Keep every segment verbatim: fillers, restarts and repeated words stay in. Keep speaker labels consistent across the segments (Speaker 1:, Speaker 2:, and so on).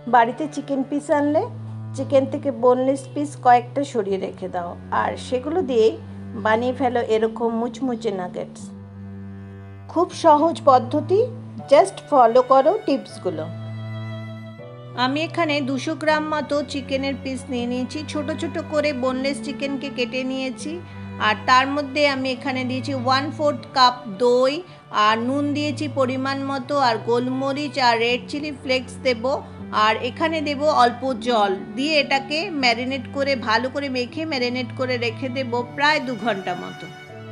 Speaker 1: বাড়িতে chicken piece আনলে chicken থেকে বোনলেস পিস কয়েকটা সরিয়ে রেখে দাও, আর সেগুলো দিয়ে বানিয়ে ফেলো এরকম মুচমুচে নাগেটস। খুব সহজ পদ্ধতি, জাস্ট ফলো করো টিপসগুলো। আমি এখানে দুশো গ্রাম মতো চিকেনের পিস নিয়ে নিয়েছি, ছোট ছোট করে বোনলেস চিকেনকে কেটে নিয়েছি। আর তার মধ্যে আমি এখানে দিয়েছি ওয়ান ফোর্থ কাপ দই, আর নুন দিয়েছি পরিমাণ মতো, আর গোলমরিচ আর রেড চিলি ফ্লেক্স দেবো, আর এখানে দেব অল্প জল দিয়ে এটাকে ম্যারিনেট করে ভালো করে মেখে ম্যারিনেট করে রেখে দেব প্রায় দু ঘন্টা মতো।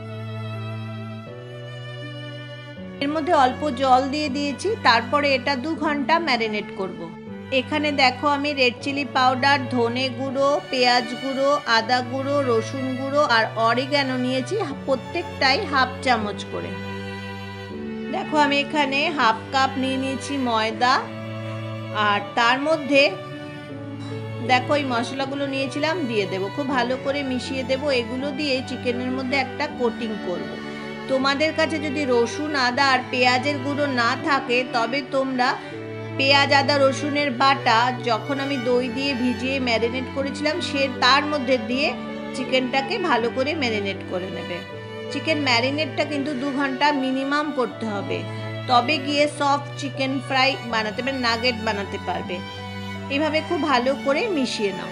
Speaker 1: এর মধ্যে অল্প জল দিয়ে দিয়েছি, তারপরে এটা দু ঘন্টা ম্যারিনেট করব। এখানে দেখো আমি রেড চিলি পাউডার, ধনে গুঁড়ো, পেঁয়াজ গুঁড়ো, আদা গুঁড়ো, রসুন গুঁড়ো আর অরিগ্যানো নিয়েছি, প্রত্যেকটাই হাফ চামচ করে। দেখো আমি এখানে হাফ কাপ নিয়ে নিয়েছি ময়দা, আর তার মধ্যে দেখো এই মশলাগুলো নিয়েছিলাম দিয়ে দেবো, খুব ভালো করে মিশিয়ে দেবো। এগুলো দিয়ে চিকেনের মধ্যে একটা কোটিং করব। তোমাদের কাছে যদি রসুন, আদা আর পেঁয়াজের গুঁড়ো না থাকে তবে তোমরা পেঁয়াজ, আদা, রসুনের বাটা যখন আমি দই দিয়ে ভিজিয়ে ম্যারিনেট করেছিলাম সে তার মধ্যে দিয়ে চিকেনটাকে ভালো করে ম্যারিনেট করে নেবে। চিকেন ম্যারিনেটটা কিন্তু দু ঘন্টা মিনিমাম করতে হবে, তবে গিয়ে সফট চিকেন ফ্রাই বানাতে পারবে, নাগেট বানাতে পারবে। এভাবে খুব ভালো করে মিশিয়ে নাও।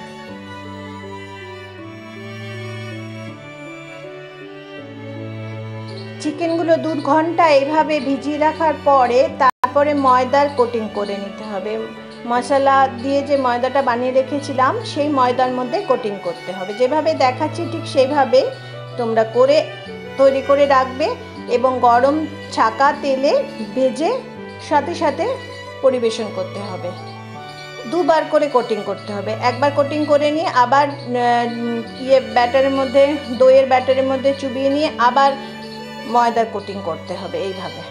Speaker 1: চিকেনগুলো দু ঘন্টা এভাবে ভিজিয়ে রাখার পরে তারপরে ময়দার কোটিং করে নিতে হবে। মশলা দিয়ে যে ময়দাটা বানিয়ে রেখেছিলাম সেই ময়দার মধ্যে কোটিং করতে হবে। যেভাবে দেখাচ্ছি ঠিক সেইভাবে তোমরা করে তৈরি করে রাখবে এবং গরম ছাকা তেলে ভেজে সাথে সাথে পরিবেশন করতে হবে। দুবার করে কোটিং করতে হবে। একবার কোটিং করে নিয়ে আবার ইয়ে ব্যাটারের মধ্যে, দইয়ের ব্যাটারের মধ্যে চুবিয়ে নিয়ে আবার ময়দার কোটিং করতে হবে। এইভাবে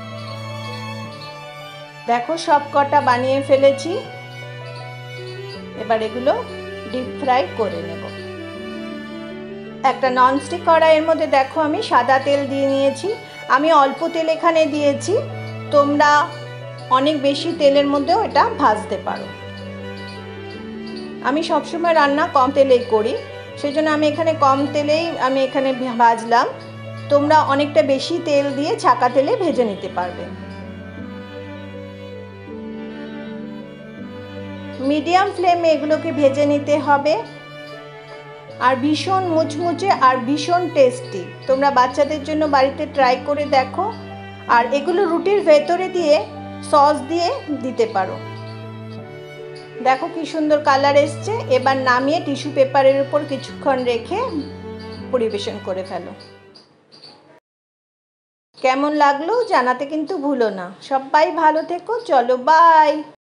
Speaker 1: দেখো সব কটা বানিয়ে ফেলেছি, এবার এগুলো ডিপ ফ্রাই করে নেব। একটা ননস্টিক কড়াইয়ের মধ্যে দেখো আমি সাদা তেল দিয়ে নিয়েছি। আমি অল্প তেল এখানে দিয়েছি, তোমরা অনেক বেশি তেলের মধ্যেও এটা ভাজতে পারো। আমি সবসময় রান্না কম তেলেই করি, সেই জন্য আমি এখানে কম তেলেই আমি এখানে ভাজলাম। তোমরা অনেকটা বেশি তেল দিয়ে ছাকা তেলে ভেজে নিতে পারবে। মিডিয়াম ফ্লেমে এগুলোকে ভেজে নিতে হবে, আর ভীষণ মুচমুচে আর ভীষণ টেস্টি। তোমরা বাচ্চাদের জন্য বাড়িতে ট্রাই করে দেখো, আর এগুলো রুটির ভেতরে দিয়ে সস দিয়ে দিতে পারো। দেখো কি সুন্দর কালার এসছে। এবার নামিয়ে টিস্যু পেপারের উপর কিছুক্ষণ রেখে পরিবেশন করে ফেলো। কেমন লাগলো জানাতে কিন্তু ভুলো না। সবাই ভালো থেকো, চলো বাই।